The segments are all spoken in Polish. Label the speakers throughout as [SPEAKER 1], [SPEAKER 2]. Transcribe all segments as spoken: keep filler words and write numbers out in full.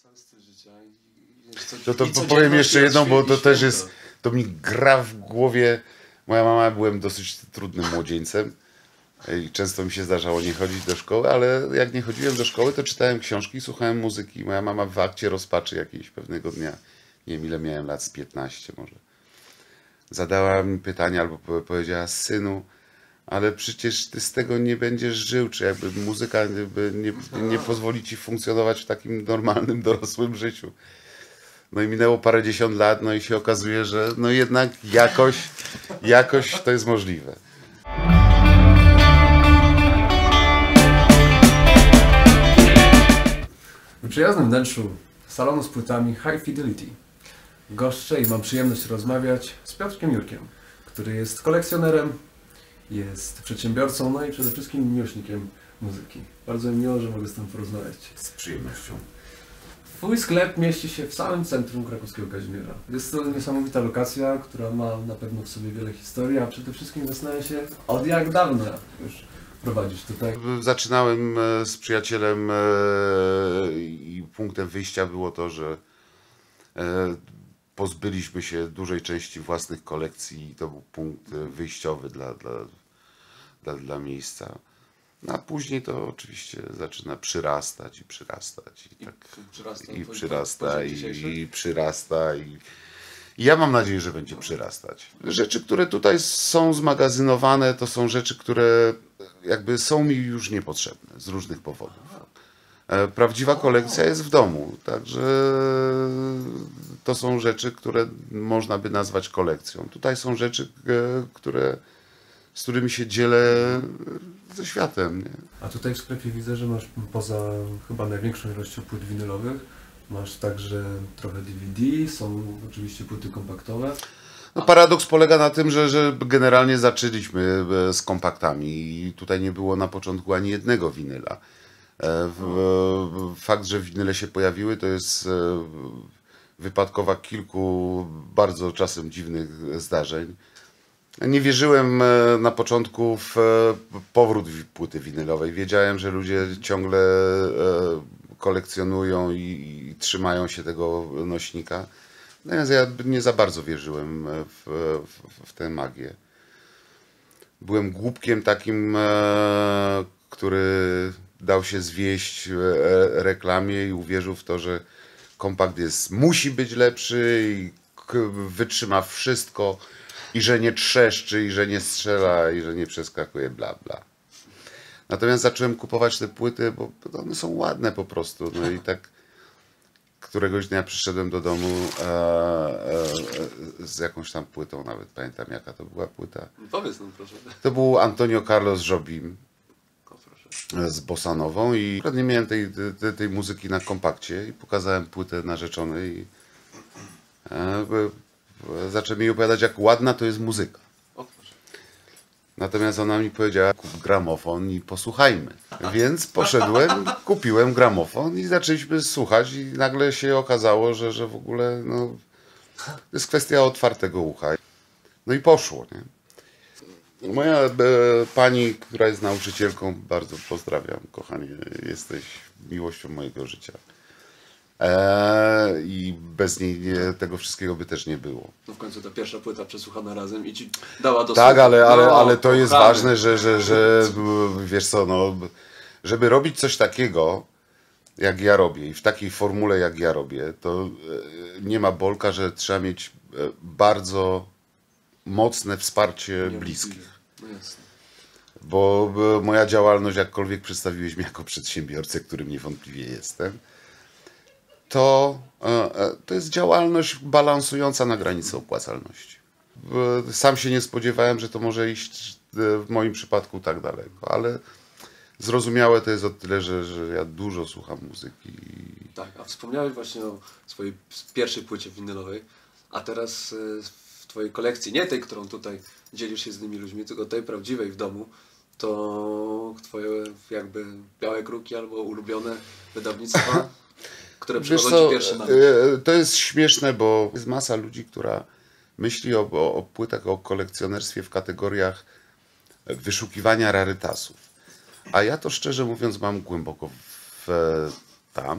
[SPEAKER 1] cały styl życia. I, i co,
[SPEAKER 2] to to
[SPEAKER 1] i
[SPEAKER 2] powiem jeszcze jedną, bo to też
[SPEAKER 1] święto.
[SPEAKER 2] jest, to mi gra w głowie. Moja mama, byłem dosyć trudnym młodzieńcem i często mi się zdarzało nie chodzić do szkoły, ale jak nie chodziłem do szkoły, to czytałem książki, słuchałem muzyki. Moja mama w akcie rozpaczy jakiejś pewnego dnia, nie wiem ile miałem lat, z piętnaście może, zadała mi pytanie albo powiedziała: synu, ale przecież ty z tego nie będziesz żył, czy jakby muzyka nie, nie, nie pozwoli ci funkcjonować w takim normalnym, dorosłym życiu. No i minęło parędziesiąt lat, no i się okazuje, że no jednak jakoś, jakoś to jest możliwe.
[SPEAKER 1] W przyjaznym wnętrzu salonu z płytami High Fidelity goszczę i mam przyjemność rozmawiać z Piotrkiem Jurkiem, który jest kolekcjonerem, jest przedsiębiorcą, no i przede wszystkim miłośnikiem muzyki. Bardzo mi miło, że mogę z tym porozmawiać.
[SPEAKER 2] Z przyjemnością.
[SPEAKER 1] Twój sklep mieści się w samym centrum krakowskiego Kazimierza. Jest to niesamowita lokacja, która ma na pewno w sobie wiele historii, a przede wszystkim zastanawiam się, od jak dawna już prowadzisz tutaj.
[SPEAKER 2] Zaczynałem z przyjacielem i punktem wyjścia było to, że pozbyliśmy się dużej części własnych kolekcji i to był punkt wyjściowy dla, dla, dla, dla miejsca. No a później to oczywiście zaczyna przyrastać i przyrastać i,
[SPEAKER 1] I
[SPEAKER 2] tak
[SPEAKER 1] przyrasta,
[SPEAKER 2] i
[SPEAKER 1] po-
[SPEAKER 2] przyrasta
[SPEAKER 1] po-
[SPEAKER 2] i,
[SPEAKER 1] dzisiejszy?
[SPEAKER 2] i przyrasta i, i ja mam nadzieję, że będzie przyrastać. Rzeczy, które tutaj są zmagazynowane, to są rzeczy, które jakby są mi już niepotrzebne z różnych powodów. E, Prawdziwa kolekcja jest w domu, także to są rzeczy, które można by nazwać kolekcją. Tutaj są rzeczy, e, które, z którymi się dzielę ze światem. Nie?
[SPEAKER 1] A tutaj w sklepie widzę, że masz poza chyba największą ilością płyt winylowych, masz także trochę D V D, są oczywiście płyty kompaktowe.
[SPEAKER 2] No, paradoks polega na tym, że, że generalnie zaczęliśmy z kompaktami i tutaj nie było na początku ani jednego winyla. E, w, w, fakt, że winyle się pojawiły, to jest e, wypadkowa kilku bardzo czasem dziwnych zdarzeń. Nie wierzyłem e, na początku w e, powrót wi- płyty winylowej. Wiedziałem, że ludzie ciągle e, kolekcjonują i, i trzymają się tego nośnika. Natomiast ja nie za bardzo wierzyłem w, w, w tę magię. Byłem głupkiem takim, e, który dał się zwieść e, reklamie i uwierzył w to, że kompakt jest, musi być lepszy i k- wytrzyma wszystko i że nie trzeszczy i że nie strzela i że nie przeskakuje, bla bla. Natomiast zacząłem kupować te płyty, bo one są ładne po prostu. No i tak któregoś dnia przyszedłem do domu e, e, z jakąś tam płytą, nawet pamiętam jaka to była płyta.
[SPEAKER 1] Powiedz nam proszę.
[SPEAKER 2] To był Antonio Carlos Jobim
[SPEAKER 1] O, proszę.
[SPEAKER 2] z bossanową i akurat nie miałem tej, tej, tej muzyki na kompakcie i pokazałem płytę narzeczonej i e, e, zacząłem jej opowiadać, jak ładna to jest muzyka.
[SPEAKER 1] O, proszę.
[SPEAKER 2] Natomiast ona mi powiedziała: kup gramofon i posłuchajmy. Więc poszedłem, kupiłem gramofon i zaczęliśmy słuchać i nagle się okazało, że, że w ogóle no, to jest kwestia otwartego ucha. No i poszło, nie? Moja e, pani, która jest nauczycielką, bardzo pozdrawiam, kochanie, jesteś miłością mojego życia. E, I bez niej nie, tego wszystkiego by też nie było.
[SPEAKER 1] No w końcu ta pierwsza płyta przesłuchana razem i ci dała do
[SPEAKER 2] Tak, ale, ale,
[SPEAKER 1] no,
[SPEAKER 2] ale to jest
[SPEAKER 1] kochany.
[SPEAKER 2] ważne, że, że, że wiesz co, no, żeby robić coś takiego, jak ja robię i w takiej formule, jak ja robię, to e, nie ma bolka, że trzeba mieć e, bardzo mocne wsparcie
[SPEAKER 1] Nie,
[SPEAKER 2] bliskich.
[SPEAKER 1] No jasne.
[SPEAKER 2] Bo e, moja działalność, jakkolwiek przedstawiłeś mnie jako przedsiębiorcę, którym niewątpliwie jestem, to, e, e, to jest działalność balansująca na granicy opłacalności. E, Sam się nie spodziewałem, że to może iść e, w moim przypadku tak daleko, ale zrozumiałe to jest o tyle, że, że ja dużo słucham muzyki.
[SPEAKER 1] Tak, a wspomniałeś właśnie o swojej pierwszej płycie winylowej, a teraz e, w twojej kolekcji, nie tej, którą tutaj dzielisz się z innymi ludźmi, tylko tej prawdziwej w domu, to twoje jakby białe kruki albo ulubione wydawnictwa, które
[SPEAKER 2] Wiesz
[SPEAKER 1] przychodzą
[SPEAKER 2] co,
[SPEAKER 1] ci pierwsze na myśl.
[SPEAKER 2] e, to jest śmieszne, bo jest masa ludzi, która myśli o, o, o płytach, o kolekcjonerstwie w kategoriach wyszukiwania rarytasów. A ja to szczerze mówiąc mam głęboko w, tam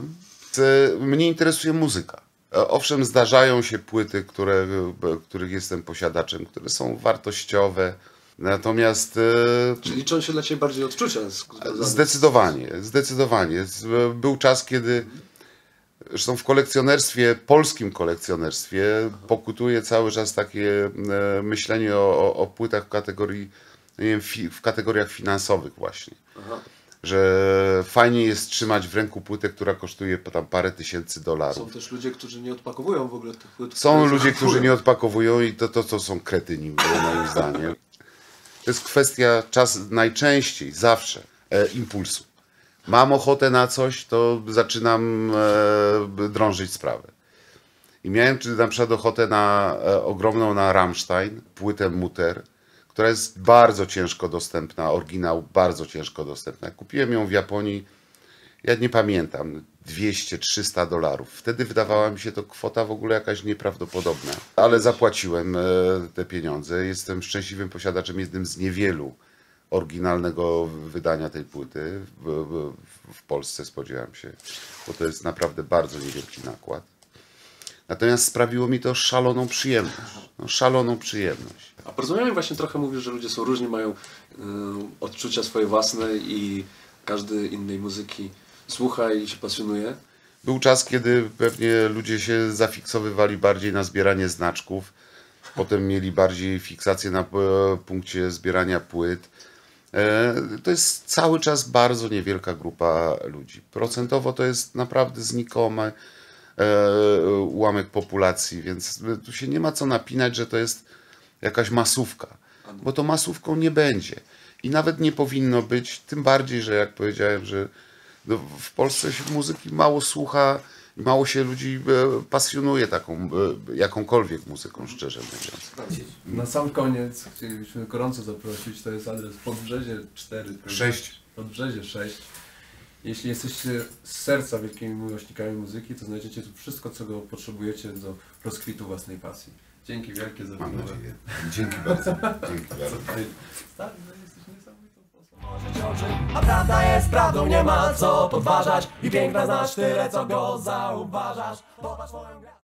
[SPEAKER 2] Mnie interesuje muzyka. Owszem, zdarzają się płyty, które, których jestem posiadaczem, które są wartościowe, natomiast...
[SPEAKER 1] Czy liczą się dla Ciebie bardziej odczucia?
[SPEAKER 2] Zdecydowanie, zdecydowanie. Był czas, kiedy zresztą w kolekcjonerstwie, polskim kolekcjonerstwie pokutuje cały czas takie myślenie o, o płytach w kategorii, nie wiem, w kategoriach finansowych właśnie. Aha. Że fajnie jest trzymać w ręku płytę, która kosztuje tam parę tysięcy dolarów.
[SPEAKER 1] Są też ludzie, którzy nie odpakowują w ogóle tych płyt.
[SPEAKER 2] Są ludzie, którzy nie odpakowują i to, to, to są kretyni, moim zdaniem. To jest kwestia czas najczęściej, zawsze, e, impulsu. Mam ochotę na coś, to zaczynam e, drążyć sprawę. I miałem na przykład ochotę na e, ogromną na Rammstein, płytę Mutter, która jest bardzo ciężko dostępna, oryginał bardzo ciężko dostępna. Kupiłem ją w Japonii, ja nie pamiętam, dwieście trzysta dolarów. Wtedy wydawała mi się to kwota w ogóle jakaś nieprawdopodobna. Ale zapłaciłem e, te pieniądze. Jestem szczęśliwym posiadaczem, jednym z niewielu oryginalnego wydania tej płyty w, w, w Polsce, spodziewam się, bo to jest naprawdę bardzo niewielki nakład. Natomiast sprawiło mi to szaloną przyjemność. No, szaloną przyjemność.
[SPEAKER 1] A porozmawiamy właśnie trochę, mówisz, że ludzie są różni, mają y, odczucia swoje własne i każdy innej muzyki słucha i się pasjonuje.
[SPEAKER 2] Był czas, kiedy pewnie ludzie się zafiksowywali bardziej na zbieranie znaczków. Potem mieli bardziej fiksację na punkcie zbierania płyt. E, to jest cały czas bardzo niewielka grupa ludzi. Procentowo to jest naprawdę znikomy ułamek populacji, więc tu się nie ma co napinać, że to jest jakaś masówka, bo to masówką nie będzie i nawet nie powinno być, tym bardziej, że jak powiedziałem, że w Polsce się muzyki mało słucha i mało się ludzi pasjonuje taką, jakąkolwiek muzyką, szczerze mówiąc.
[SPEAKER 3] Na sam koniec chcielibyśmy gorąco zaprosić, to jest adres Podbrzezie cztery.
[SPEAKER 2] sześć.
[SPEAKER 3] Podbrzezie sześć. Jeśli jesteście z serca wielkimi miłośnikami muzyki, to znajdziecie tu wszystko, czego potrzebujecie do rozkwitu własnej pasji. Dzięki wielkie za
[SPEAKER 2] Mam
[SPEAKER 3] rozmowę.
[SPEAKER 2] nadzieję. Dzięki bardzo. Dzięki bardzo.
[SPEAKER 3] Tak, no jesteś niesamowitą osobą.
[SPEAKER 4] A prawda jest prawdą, nie ma co podważać i piękna znasz tyle, co go zauważasz. Popatrz swoją grę.